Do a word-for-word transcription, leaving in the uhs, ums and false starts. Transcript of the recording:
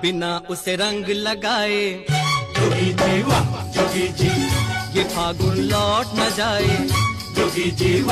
बिना उसे रंग लगाए। जोगी जी वाह जोगी जी, ये फागुन लौट न जाए। जोगी जी